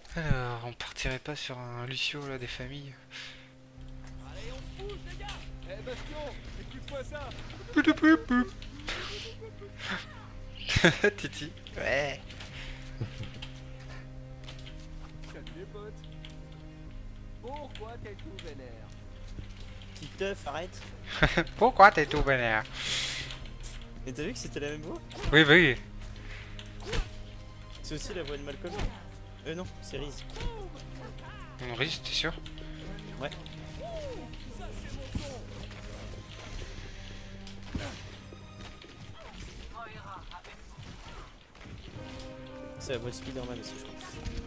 Alors, on partirait pas sur un Lucio là des familles. Allez, on se pousse, les gars. Eh, Bastion, explique-moi ça. Poutou pou pou. Titi. Ouais. Salut les potes. Pourquoi t'es tout vénère? Petite teuf, arrête. Pourquoi t'es tout vénère? Mais t'as vu que c'était la même voix? Oui, oui. C'est aussi la voix de Malcolm. Non, c'est Reese. Maurice, t'es sûr? Ouais. C'est la voix de Spider-Man aussi, je crois.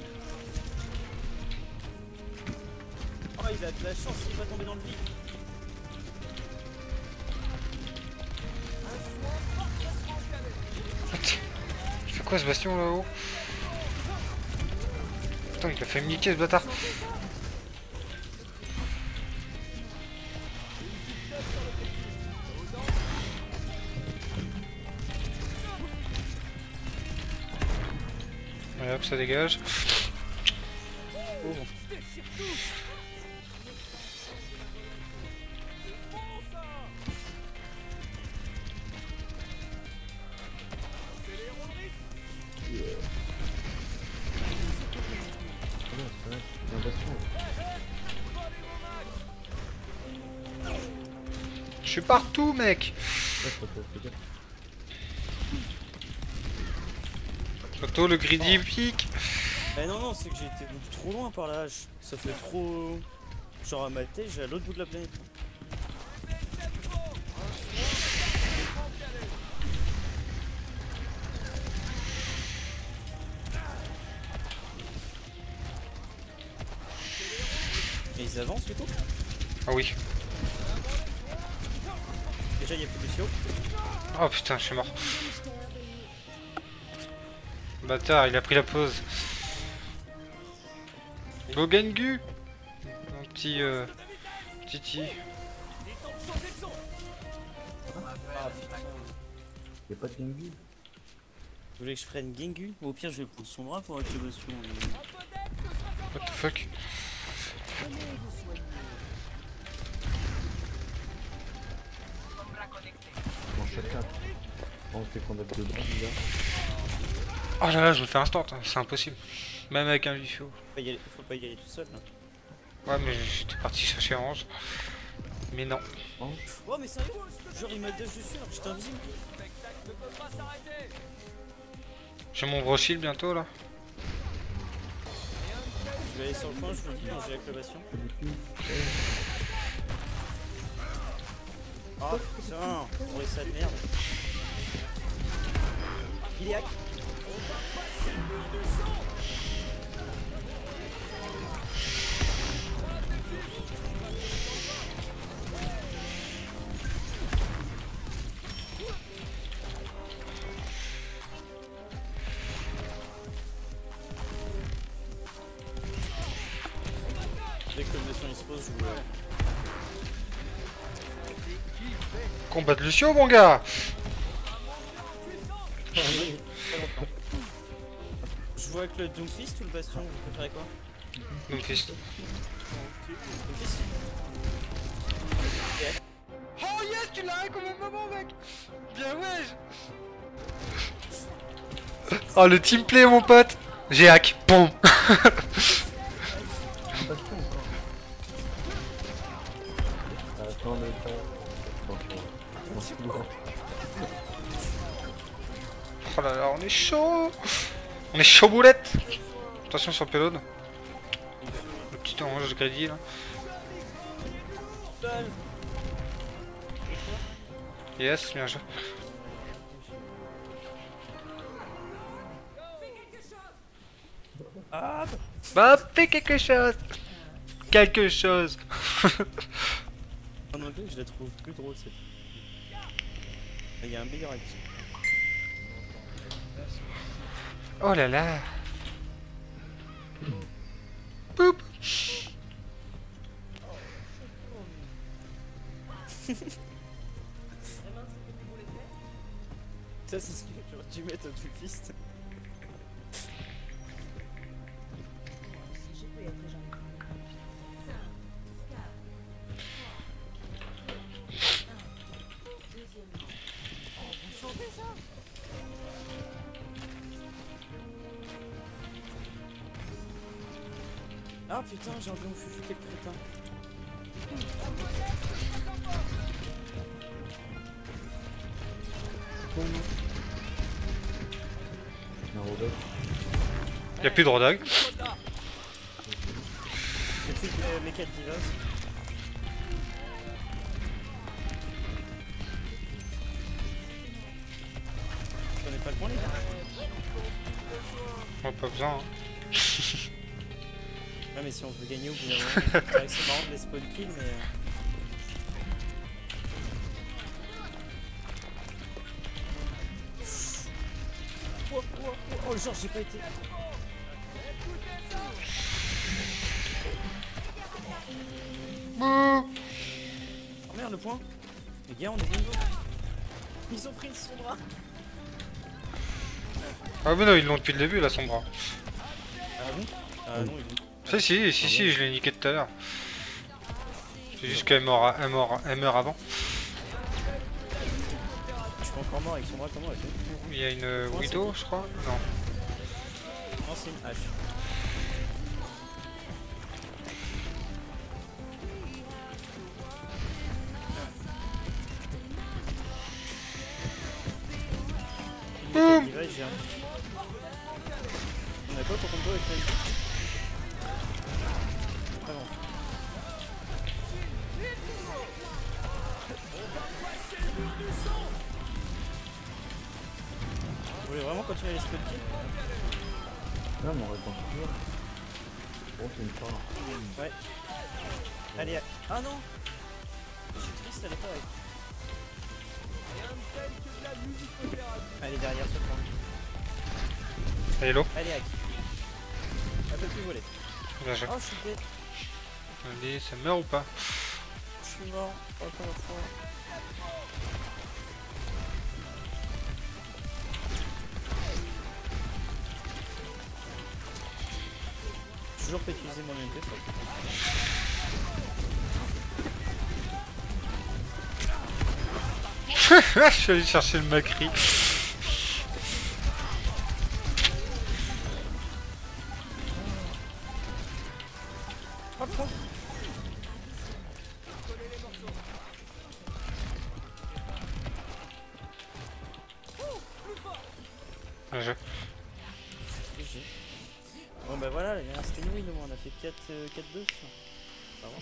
Oh, il a de la chance, il va tomber dans le vide. Il fait quoi ce bastion là-haut? Putain, il a fait me niquer ce bâtard. Allez hop, ça dégage. Oh. Je suis partout, mec. Surtout le greedy pique. Eh non, c'est que j'ai été trop loin par là. Ça fait trop. Genre à ma tête, j'ai à l'autre bout de la planète. Et ils avancent du coup? Ah oui. Déjà, il y a plus de Lucio. Oh putain, je suis mort. Bâtard, il a pris la pause. Go Gengu. Mon petit Titi. Ah putain. Y'a pas de Gengu? Vous voulez que je prenne Gengu? Ou au pire, je vais prendre son bras pour activation. What the fuck? Bon, chacun. On fait qu'on a deux bras, déjà. Oh là là, je me fais instant, hein. C'est impossible. Même avec un Lucio. Faut pas y aller tout seul là. Ouais, mais j'étais parti chercher Ange. Mais non. Oh, mais sérieux? Genre, il m'a dash dessus alors que j'étais invisible. J'ai mon gros shield bientôt là. Je vais aller sur le point, je vous le dis quand j'ai l'acclamation. Oh putain, on ça de merde. Il est hack. Dès que l'acclamation il se pose, je vous... Combattre Lucio, mon gars. Je vois avec le Doomfist ou le Bastion, vous préférez quoi? Doomfist. Doomfist. Oh yes, tu l'as comme un moment, mec. Bien ouais. Oh le teamplay, mon pote. J'ai hack. Bon. Attends, le temps. Oh là là, on est chaud. On est chaud boulette. Attention sur le payload. Le petit orange greedy là. Yes, bien joué. Ah Bah, fais quelque chose. Quelque chose. en anglais, je la trouve plus drôle cette. Il y a un meilleur accent. Oh là là. Poup. Ça, c'est ce que j'aurais dû mettre au Doomfist. Ah putain, j'ai enlevé mon fufu, quel crétin. Un rodage. Y'a plus de rodag. Y'a plus de méca de divas. Je connais pas le point les gars. Oh, pas besoin. Hein. Ouais mais si on veut gagner au bout d'un moment, c'est vrai que c'est marrant de les spawn kills mais... Oh genre j'ai pas été... Bouh. Oh merde le point. Les gars on est bingo. Ils ont pris le Sombra. Ah mais non, ils l'ont depuis le début là, son bras. Ah bon? Ah non ils ont... Si, je l'ai niqué tout à l'heure. C'est juste qu'elle meurt avant. Je suis pas encore mort avec Sombra, comment elle fait? Il y a une Widow, je crois. Non. Non c'est une hache. On a quoi pour combo avec la Ah bon. Vous voulez vraiment continuer les spell kills? Non, mais on répond toujours. Bon, c'est une part. Ouais. Allez, ah non! Je suis triste, elle est pas avec. Elle est derrière ce point. Hello. Allez, hack. Elle peut plus voler. Bien joué. Oh, je suis dead. Allez, ça meurt ou pas? Je suis mort. Oh, pour la fois. J'ai toujours pas utilisé mon UMP, Je suis allé chercher le Macri. Oh, le point. Bien joué. GG. Bon bah voilà, il reste une win au moins, on a fait 4-2. Pardon.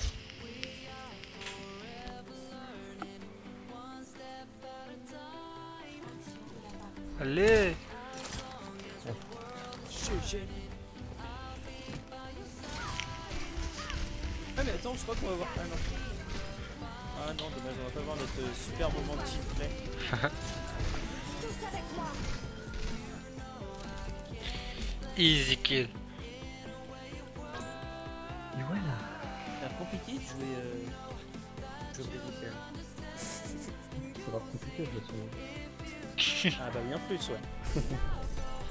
Allez. GG. Ah mais attends, je crois qu'on va voir... Ah non. Ah non, dommage, on va pas voir notre super moment de teamplay. Easy kill. Et voilà. C'est compliqué de jouer... Pédical. Ça va compliqué, je le sens. Ah bah bien plus, ouais.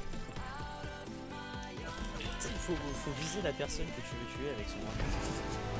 Il faut viser la personne que tu veux tuer avec son arme.